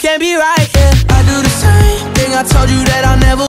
can't be right, yeah. I do the same thing, I told you that I never